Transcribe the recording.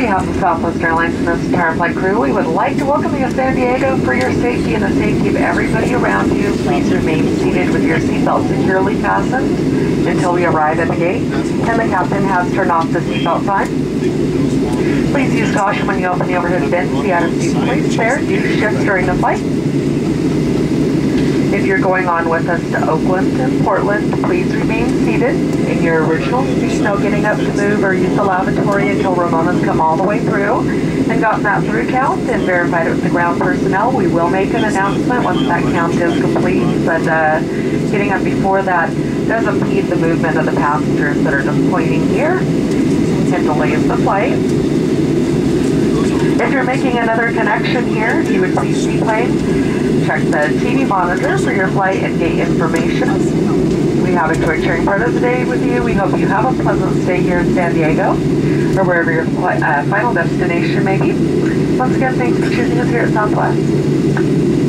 behalf of Southwest Airlines and this entire flight crew, we would like to welcome you to San Diego. For your safety and the safety of everybody around you, please remain seated with your seatbelt securely fastened until we arrive at the gate, and the captain has turned off the seatbelt sign. Please use caution when you open the overhead bins. The out-of-seat plates there do shift during the flight. If you're going on with us to Oakland and Portland, please remain seated in your original seat. No getting up to move or use the lavatory until Ramona's come all the way through and gotten that through count and verified it with the ground personnel. We will make an announcement once that count is complete, but getting up before that does impede the movement of the passengers that are just pointing here and delays the flight. If you're making another connection here, if you would please seaplane, check the TV monitor for your flight and gate information. We have enjoyed sharing part of the day with you. We hope you have a pleasant stay here in San Diego or wherever your final destination may be. Once again, thanks for choosing us here at Southwest.